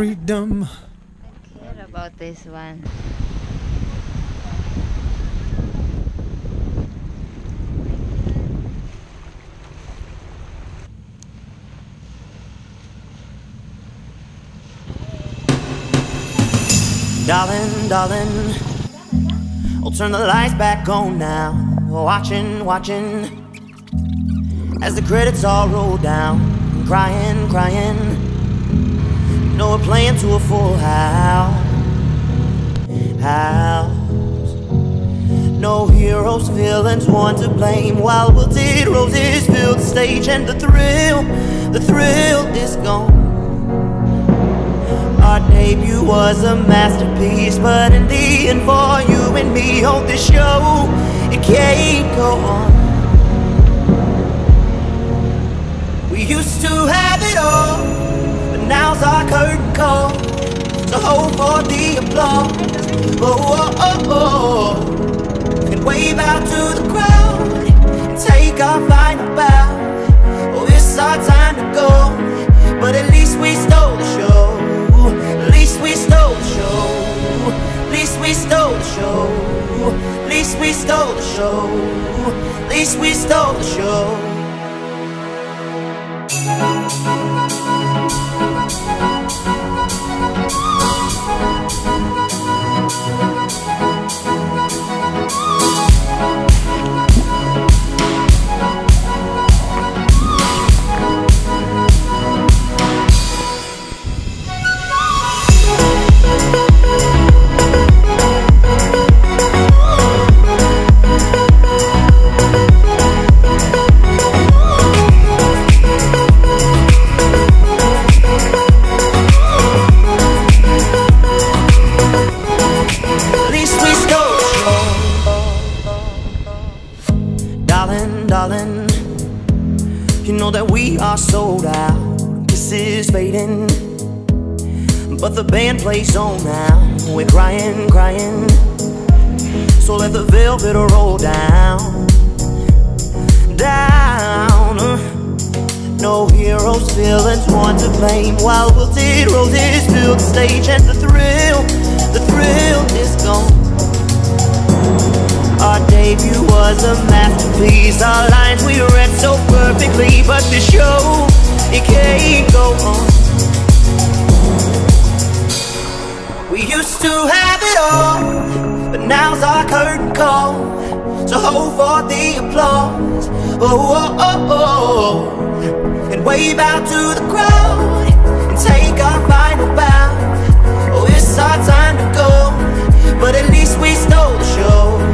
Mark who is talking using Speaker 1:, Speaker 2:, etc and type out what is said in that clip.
Speaker 1: freedom.
Speaker 2: I care about this one.
Speaker 3: Darling, darling, I'll turn the lights back on now. Watching, watching, as the credits all roll down. Crying, crying, no, we're playing to a full house. No heroes, villains, one to blame. While wilted roses fill the stage, and the thrill is gone. Our debut was a masterpiece, but in the end, for you and me on this show, it can't go on. We used to have it all, but now's our curtain call. So hold for the applause, oh, oh, oh, oh. And wave out to the crowd, and take our final bow. Oh, it's our time to go, but at least we stole the show. At least we stole the show. At least we stole the show. At least we stole the show. At least we stole the show. Darling, you know that we are sold out. This is fading, but the band plays on now. We're crying, crying, so let the velvet roll down. No heroes, villains, one to blame. While wilted roses fill the stage, and the thrill is gone. Our debut was a masterpiece. Our lines we read so perfectly, but the show, it can't go on. We used to have it all, but now's our curtain call. So hold for the applause, oh, oh, oh, oh. And wave out to the crowd, and take our final bow. Oh, it's our time to go, but at least we stole the show.